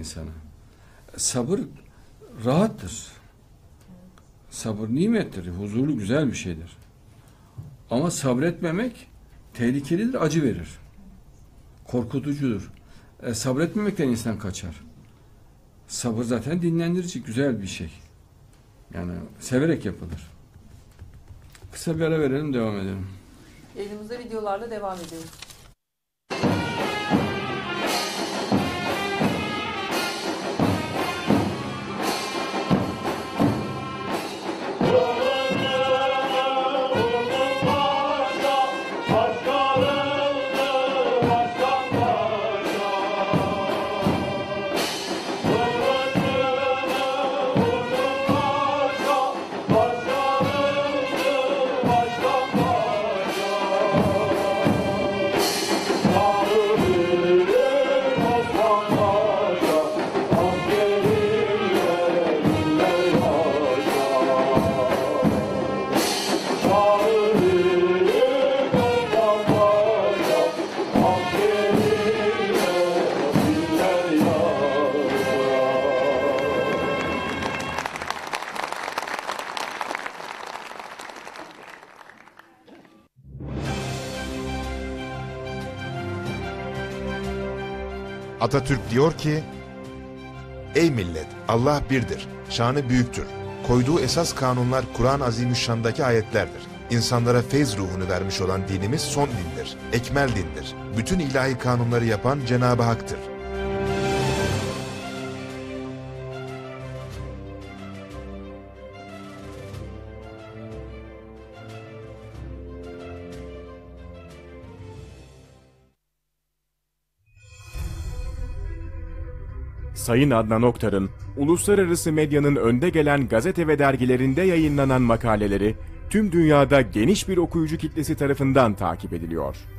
insana. Sabır rahattır. Sabır nimettir, huzurlu, güzel bir şeydir. Ama sabretmemek tehlikelidir, acı verir. Korkutucudur. Sabretmemekten insan kaçar. Sabır zaten dinlendirici, güzel bir şey. Yani severek yapılır. Kısa bir ara verelim, devam edelim. Elimizde videolarla devam ediyoruz. Atatürk diyor ki, ey millet, Allah birdir, şanı büyüktür. Koyduğu esas kanunlar Kur'an-ı Azimüşşan'daki ayetlerdir. İnsanlara feyz ruhunu vermiş olan dinimiz son dindir, ekmel dindir. Bütün ilahi kanunları yapan Cenab-ı Hak'tır. Sayın Adnan Oktar'ın uluslararası medyanın önde gelen gazete ve dergilerinde yayınlanan makaleleri tüm dünyada geniş bir okuyucu kitlesi tarafından takip ediliyor.